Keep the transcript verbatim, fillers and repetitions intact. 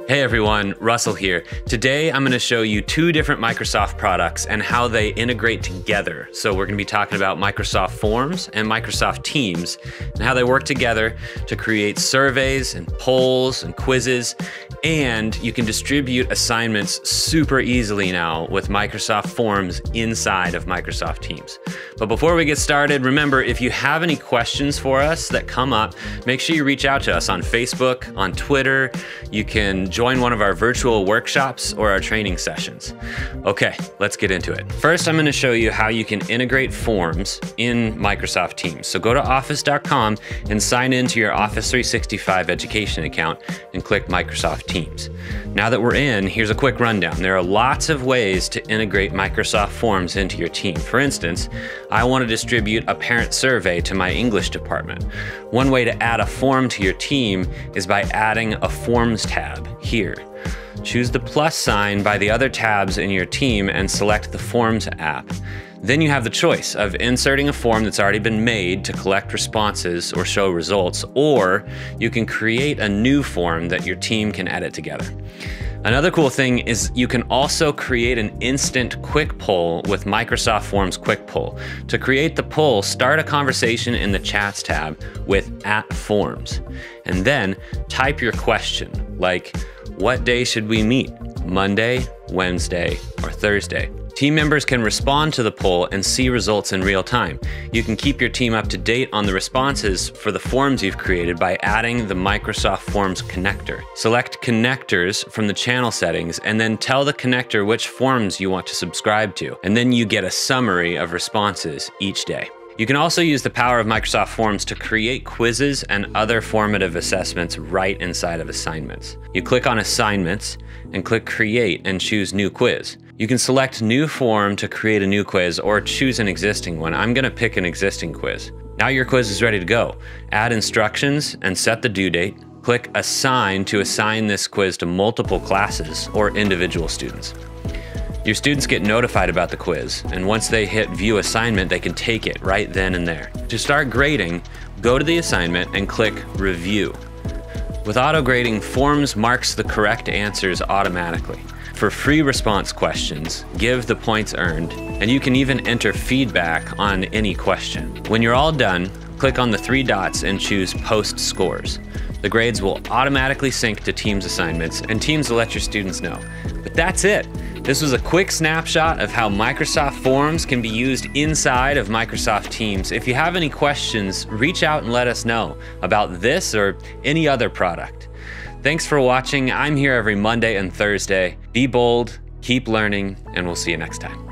Hey everyone, Russell here. Today I'm going to show you two different Microsoft products and how they integrate together. So we're going to be talking about Microsoft Forms and Microsoft Teams and how they work together to create surveys and polls and quizzes. And you can distribute assignments super easily now with Microsoft Forms inside of Microsoft Teams. But before we get started, remember, if you have any questions for us that come up, make sure you reach out to us on Facebook, on Twitter. You can join one of our virtual workshops or our training sessions. Okay, let's get into it. First, I'm going to show you how you can integrate forms in Microsoft Teams. So go to office dot com and sign into your Office three sixty-five education account and click Microsoft Teams. Now that we're in, here's a quick rundown. There are lots of ways to integrate Microsoft Forms into your team. For instance, I want to distribute a parent survey to my English department. One way to add a form to your team is by adding a Forms tab here. Choose the plus sign by the other tabs in your team and select the Forms app. Then you have the choice of inserting a form that's already been made to collect responses or show results, or you can create a new form that your team can edit together. Another cool thing is you can also create an instant quick poll with Microsoft Forms Quick Poll. To create the poll, start a conversation in the Chats tab with at Forms, and then type your question, like, what day should we meet? Monday, Wednesday, or Thursday? Team members can respond to the poll and see results in real time. You can keep your team up to date on the responses for the forms you've created by adding the Microsoft Forms connector. Select connectors from the channel settings and then tell the connector which forms you want to subscribe to. And then you get a summary of responses each day. You can also use the power of Microsoft Forms to create quizzes and other formative assessments right inside of assignments. You click on Assignments and click Create and choose New Quiz. You can select New Form to create a new quiz or choose an existing one. I'm going to pick an existing quiz. Now your quiz is ready to go. Add instructions and set the due date. Click Assign to assign this quiz to multiple classes or individual students. Your students get notified about the quiz, and once they hit View Assignment, they can take it right then and there. To start grading, go to the assignment and click Review. With auto grading, Forms marks the correct answers automatically. For free response questions, give the points earned, and you can even enter feedback on any question. When you're all done, click on the three dots and choose Post Scores. The grades will automatically sync to Teams assignments, and Teams will let your students know. But that's it. This was a quick snapshot of how Microsoft Forms can be used inside of Microsoft Teams. If you have any questions, reach out and let us know about this or any other product. Thanks for watching. I'm here every Monday and Thursday. Be bold, keep learning, and we'll see you next time.